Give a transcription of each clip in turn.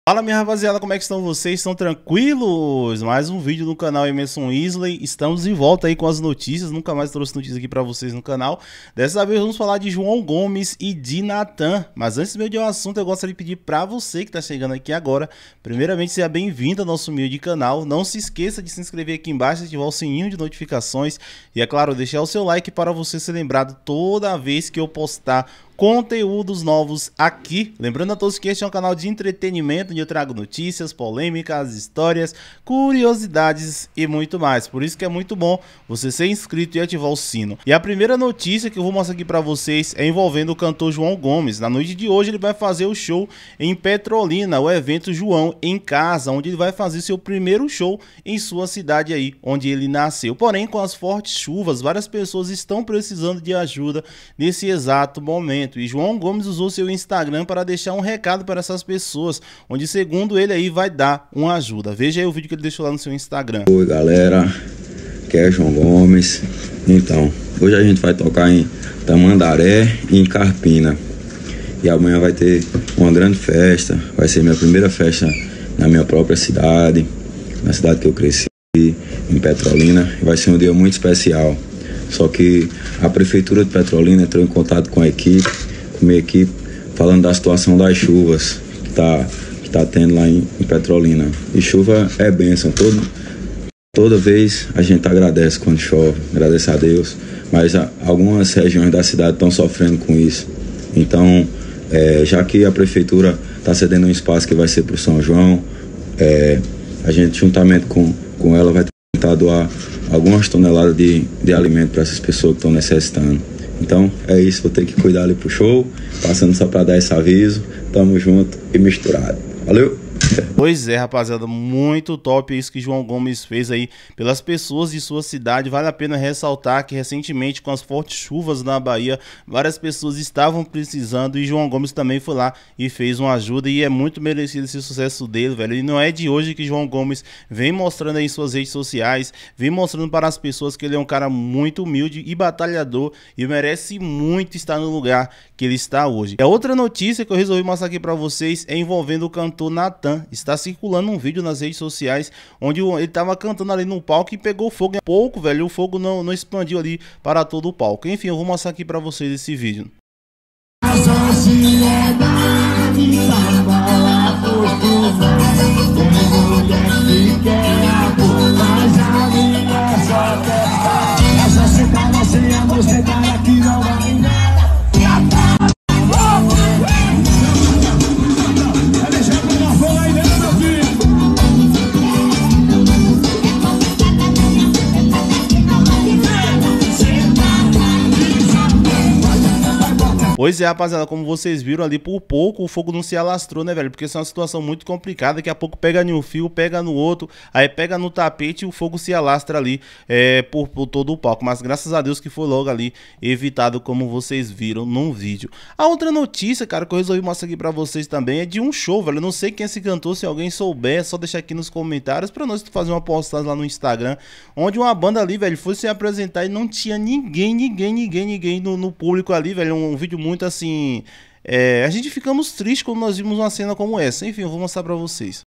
Fala minha rapaziada, como é que estão vocês? Estão tranquilos? Mais um vídeo no canal Emerson Isley. Estamos de volta aí com as notícias. Nunca mais trouxe notícias aqui pra vocês no canal. Dessa vez vamos falar de João Gomes e de Natan. Mas antes mesmo de um assunto, eu gostaria de pedir pra você que tá chegando aqui agora, primeiramente, seja bem-vindo ao nosso humilde canal. Não se esqueça de se inscrever aqui embaixo, ativar o sininho de notificações e, é claro, deixar o seu like para você ser lembrado toda vez que eu postar conteúdos novos aqui. Lembrando a todos que este é um canal de entretenimento, onde eu trago notícias, polêmicas, histórias, curiosidades e muito mais. Por isso que é muito bom você ser inscrito e ativar o sino. E a primeira notícia que eu vou mostrar aqui para vocês é envolvendo o cantor João Gomes. Na noite de hoje ele vai fazer o show em Petrolina, o evento João em Casa, onde ele vai fazer seu primeiro show em sua cidade aí, onde ele nasceu. Porém, com as fortes chuvas, várias pessoas estão precisando de ajuda nesse exato momento. E João Gomes usou seu Instagram para deixar um recado para essas pessoas, onde segundo ele aí vai dar uma ajuda. Veja aí o vídeo que ele deixou lá no seu Instagram. Oi galera, aqui é João Gomes. Então, hoje a gente vai tocar em Tamandaré e em Carpina. E amanhã vai ter uma grande festa, vai ser minha primeira festa na minha própria cidade, na cidade que eu cresci, em Petrolina. E vai ser um dia muito especial. Só que a Prefeitura de Petrolina entrou em contato com a minha equipe, falando da situação das chuvas que tá tendo lá em Petrolina. E chuva é bênção, toda vez a gente agradece quando chove, agradece a Deus, mas algumas regiões da cidade estão sofrendo com isso. Então, já que a Prefeitura está cedendo um espaço que vai ser para o São João, a gente, juntamente com ela, vai tentar doar algumas toneladas de alimento para essas pessoas que estão necessitando. Então é isso, vou ter que cuidar ali pro show, passando só para dar esse aviso. Tamo junto e misturado. Valeu! Pois é, rapaziada, muito top isso que João Gomes fez aí pelas pessoas de sua cidade. Vale a pena ressaltar que recentemente, com as fortes chuvas na Bahia, várias pessoas estavam precisando e João Gomes também foi lá e fez uma ajuda, e é muito merecido esse sucesso dele, velho. E não é de hoje que João Gomes vem mostrando aí em suas redes sociais, vem mostrando para as pessoas que ele é um cara muito humilde e batalhador e merece muito estar no lugar que ele está hoje. A outra notícia que eu resolvi mostrar aqui para vocês é envolvendo o cantor Natan. Está circulando um vídeo nas redes sociais onde ele estava cantando ali no palco e pegou fogo. Pouco, velho, o fogo não expandiu ali para todo o palco. Enfim, eu vou mostrar aqui para vocês esse vídeo. Pois é, rapaziada, como vocês viram ali, por pouco o fogo não se alastrou, né, velho? Porque isso é uma situação muito complicada. Daqui a pouco pega em um fio, pega no outro, aí pega no tapete e o fogo se alastra ali por todo o palco. Mas graças a Deus que foi logo ali evitado, como vocês viram no vídeo. A outra notícia, cara, que eu resolvi mostrar aqui pra vocês também é de um show, velho. Eu não sei quem é esse cantor, se alguém souber, é só deixar aqui nos comentários pra nós fazer uma postagem lá no Instagram, onde uma banda ali, velho, foi se apresentar e não tinha ninguém no público ali, velho. Um vídeo muito assim, a gente ficamos tristes quando nós vimos uma cena como essa. Enfim, eu vou mostrar pra vocês.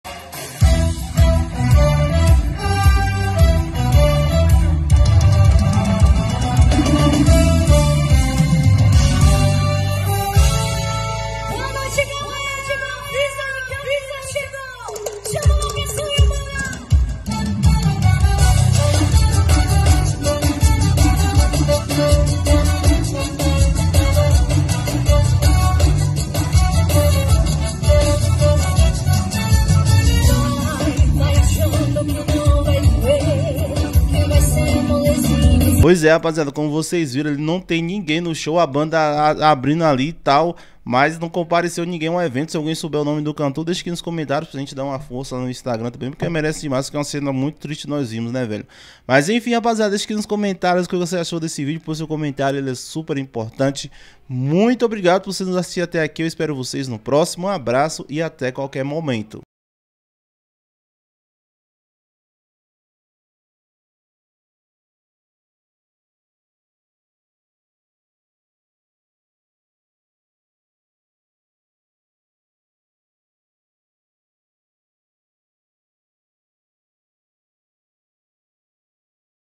Pois é, rapaziada, como vocês viram, ele não tem ninguém no show, a banda abrindo ali e tal, mas não compareceu ninguém ao evento. Se alguém souber o nome do cantor, deixa aqui nos comentários pra gente dar uma força lá no Instagram também, porque merece demais, que é uma cena muito triste nós vimos, né, velho? Mas enfim, rapaziada, deixa aqui nos comentários o que você achou desse vídeo, por seu comentário, ele é super importante. Muito obrigado por você nos assistir até aqui, eu espero vocês no próximo, um abraço e até qualquer momento.